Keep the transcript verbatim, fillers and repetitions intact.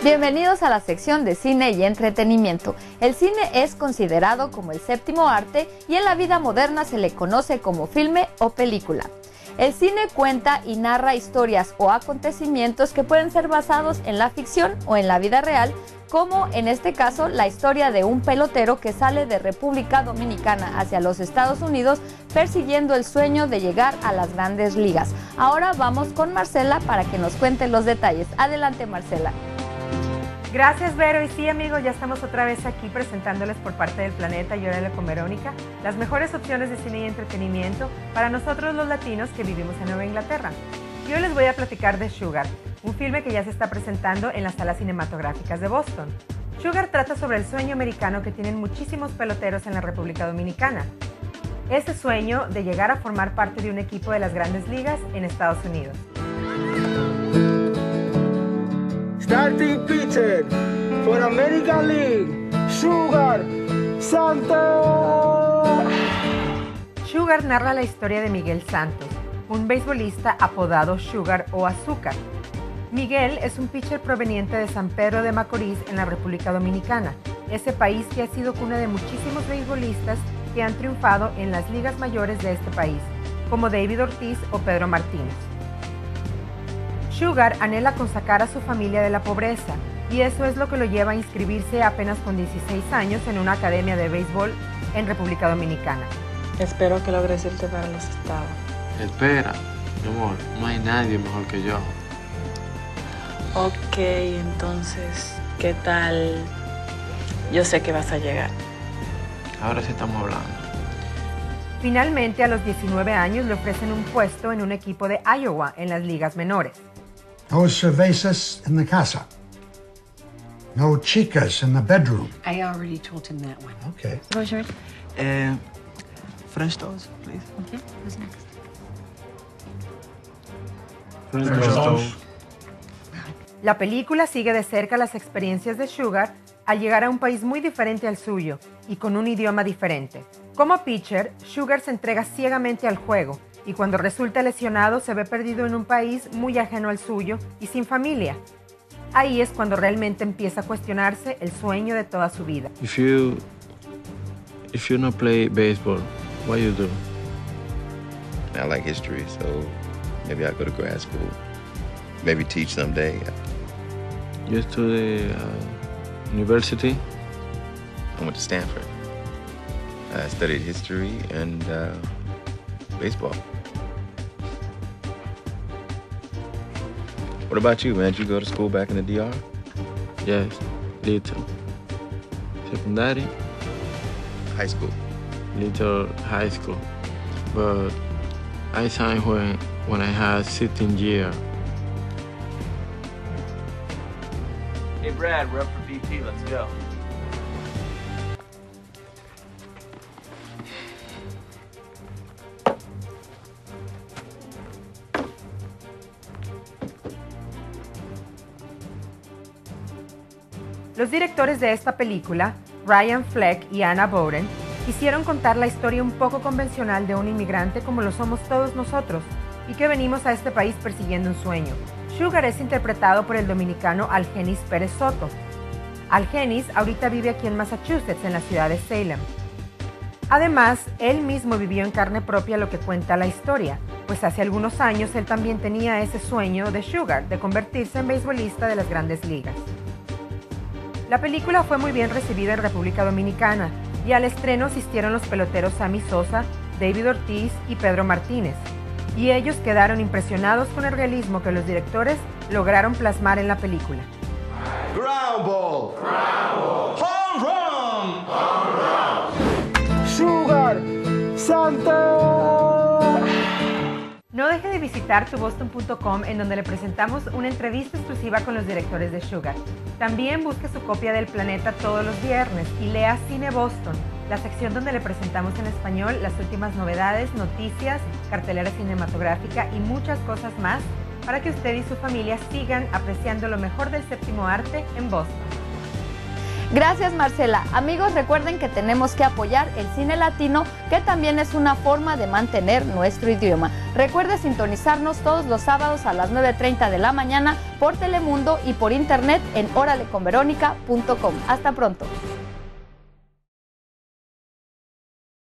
Bienvenidos a la sección de cine y entretenimiento. El cine es considerado como el séptimo arte y en la vida moderna se le conoce como filme o película. El cine cuenta y narra historias o acontecimientos que pueden ser basados en la ficción o en la vida real, como en este caso la historia de un pelotero que sale de República Dominicana hacia los Estados Unidos persiguiendo el sueño de llegar a las grandes ligas. Ahora vamos con Marcela para que nos cuente los detalles. Adelante, Marcela. Gracias, Vero. Y sí, amigos, ya estamos otra vez aquí presentándoles por parte del Planeta y Órale con Verónica las mejores opciones de cine y entretenimiento para nosotros los latinos que vivimos en Nueva Inglaterra. Y hoy les voy a platicar de Sugar, un filme que ya se está presentando en las salas cinematográficas de Boston. Sugar trata sobre el sueño americano que tienen muchísimos peloteros en la República Dominicana. Ese sueño de llegar a formar parte de un equipo de las grandes ligas en Estados Unidos. Starting pitcher for American League, Sugar Santos. Sugar narra la historia de Miguel Santos, un beisbolista apodado Sugar o Azúcar. Miguel es un pitcher proveniente de San Pedro de Macorís en la República Dominicana, ese país que ha sido cuna de muchísimos beisbolistas que han triunfado en las ligas mayores de este país, como David Ortiz o Pedro Martínez. Sugar anhela con sacar a su familia de la pobreza, y eso es lo que lo lleva a inscribirse apenas con dieciséis años en una academia de béisbol en República Dominicana. Espero que logres irte para los estados. Espera, mi amor, no hay nadie mejor que yo. Ok, entonces, ¿qué tal? Yo sé que vas a llegar. Ahora sí estamos hablando. Finalmente, a los diecinueve años le ofrecen un puesto en un equipo de Iowa en las ligas menores. No cervezas en la casa. No chicas in the bedroom. I already told him that one. Okay. What's yours? Uh, French toast, please. Okay, who's next? French toast. La película sigue de cerca las experiencias de Sugar al llegar a un país muy diferente al suyo y con un idioma diferente. Como pitcher, Sugar se entrega ciegamente al juego y cuando resulta lesionado se ve perdido en un país muy ajeno al suyo y sin familia. Ahí es cuando realmente empieza a cuestionarse el sueño de toda su vida. If you if you not play baseball, what you do? I like history, so maybe I'll go to grad school. Maybe teach someday. You study uh, university? I went to Stanford. I studied history and uh, baseball. What about you, man? Did you go to school back in the D R? Yes, little. Secondary? High school. Little high school. But I signed when, when I had sixteen years. Hey, Brad, we're up for B P. Let's go. Los directores de esta película, Ryan Fleck y Anna Boden, quisieron contar la historia un poco convencional de un inmigrante como lo somos todos nosotros y que venimos a este país persiguiendo un sueño. Sugar es interpretado por el dominicano Algenis Pérez Soto. Algenis ahorita vive aquí en Massachusetts, en la ciudad de Salem. Además, él mismo vivió en carne propia lo que cuenta la historia, pues hace algunos años él también tenía ese sueño de Sugar, de convertirse en beisbolista de las grandes ligas. La película fue muy bien recibida en República Dominicana y al estreno asistieron los peloteros Sammy Sosa, David Ortiz y Pedro Martínez, y ellos quedaron impresionados con el realismo que los directores lograron plasmar en la película. Ground ball. Ground ball. Home run. Home run. Sugar Santos. No deje de visitar tu boston punto com, en donde le presentamos una entrevista exclusiva con los directores de Sugar. También busque su copia del Planeta todos los viernes y lea Cine Boston, la sección donde le presentamos en español las últimas novedades, noticias, cartelera cinematográfica y muchas cosas más para que usted y su familia sigan apreciando lo mejor del séptimo arte en Boston. Gracias, Marcela. Amigos, recuerden que tenemos que apoyar el cine latino, que también es una forma de mantener nuestro idioma. Recuerde sintonizarnos todos los sábados a las nueve treinta de la mañana por Telemundo y por internet en orale con verónica punto com. Hasta pronto.